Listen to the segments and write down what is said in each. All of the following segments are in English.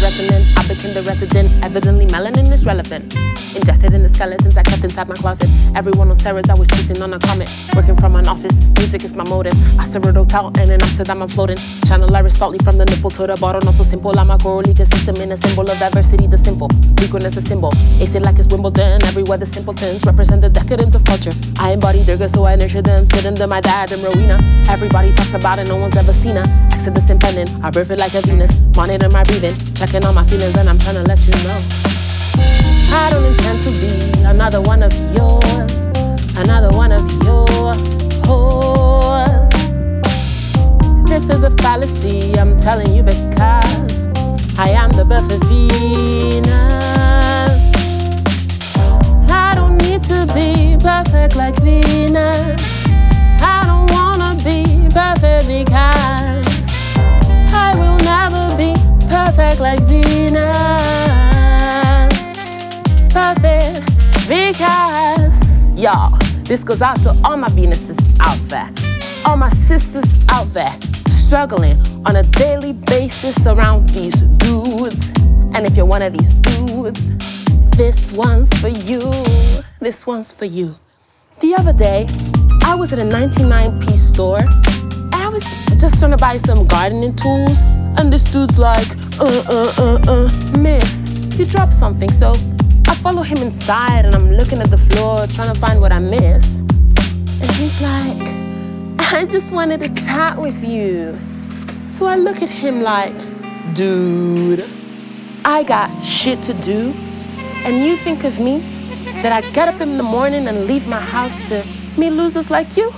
resonant, I became the resident. Evidently melanin is relevant. Injected in the skeletons I kept inside my closet. Everyone on Sarah's, I was chasing on a comet. Working from an office, music is my motive. I stare at hotel and in Amsterdam I'm floating. Channel Aristotle from the nipple to the bottle, not so simple. I'm a coral ecosystem in a symbol of diversity, the simple. Frequent a symbol. Ace it like it's Wimbledon. Everywhere the simpletons represent the decadence of culture. I embody Durga, so I nurture them. Sit under my dad and Rowena. Everybody talks about it, no one's ever seen her. Exodus impending, I birth it like a Venus. Monitor my breathing, checking on my feelings, and I'm trying to let you know. I don't intend to be another one of yours, another one of your whores. This is a fallacy, I'm telling you, because I am the birth of Venus. I don't need to be perfect like Venus. I don't wanna be perfect because I will never be perfect like Venus. Perfect because, y'all, this goes out to all my Venuses out there, all my sisters out there, struggling on a daily basis around these dudes. And if you're one of these dudes, this one's for you, this one's for you. The other day, I was at a 99p store, and I was just trying to buy some gardening tools, and this dude's like, miss, you dropped something. So I follow him inside, and I'm looking at the floor, trying to find what I missed. And he's like, I just wanted to chat with you. So I look at him like, dude, I got shit to do, and you think of me that I get up in the morning and leave my house to meet losers like you?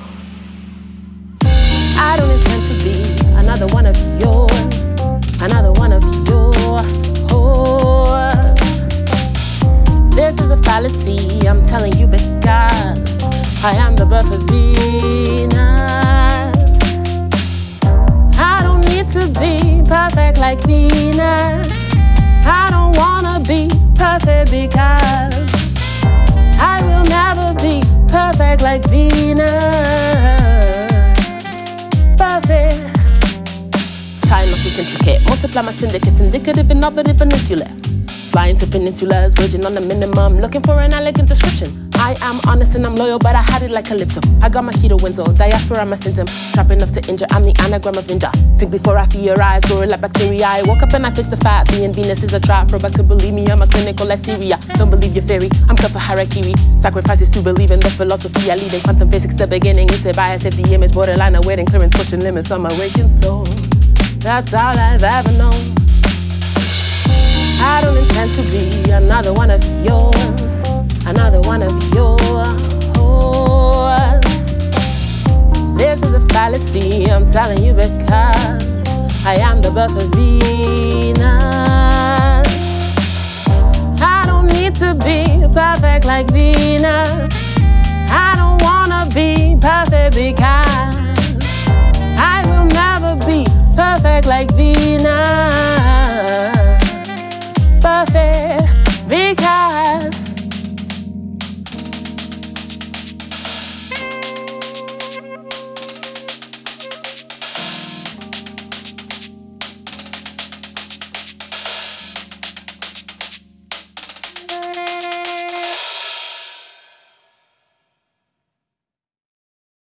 I don't intend to be another one of yours, another one of your whores. This is a fallacy, I'm telling you, because I am the birth of Venus. I don't need to be perfect like Venus. I don't wanna be perfect because I will never be perfect like Venus. Perfect. Time not is intricate. Multiply my syndicates, indicative, innovative, peninsular. Flying to peninsulas, waging on the minimum, looking for an elegant description. I am honest and I'm loyal, but I had it like Calypso. I got my Mojito Windsor, diaspora my symptom. Sharp enough to injure, I'm the anagram of ninja. Think before I theorize, growing like bacteria. I woke up and I fist the fact, being Venus is a trap. Throwback to believe me, I'm a clinical like Syria. Don't believe your theory, I'm cut for harakiri. Sacrifices to believe in the philosophy. I lead in quantum physics, the beginning. You say bias if the image, borderline, awaiting clearance, pushing limits on my waking soul. That's all I've ever known. I don't intend to be another one of yours, another one of your whores. This is a fallacy, I'm telling you, because I am the birth of Venus. I don't need to be perfect like Venus. I don't wanna be perfect because I will never be perfect like Venus.